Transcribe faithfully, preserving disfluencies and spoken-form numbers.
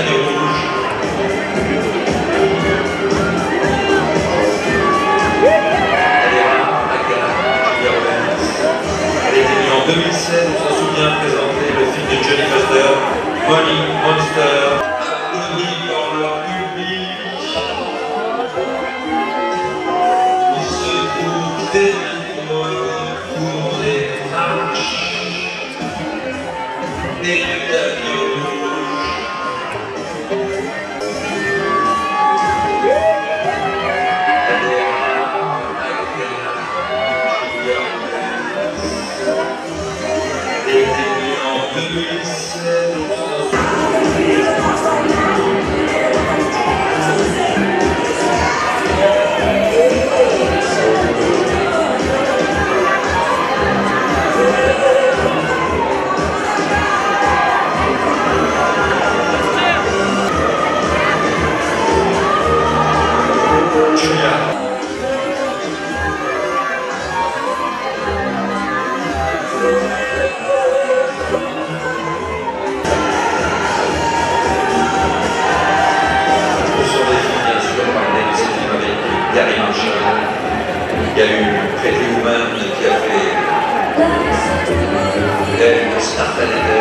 dernier rouge. Elle est rare, la Julia. Elle était venue en deux mille seize, on s'en souvient, présenter le film de Johnny Foster, Money Monster. Applaudis par leur public. Il se trouve des pour les marches, des camions rouges. Elle est rare, elle était venue en deux mille seize. Il y a eu Pretty Woman qui a fait elle, Started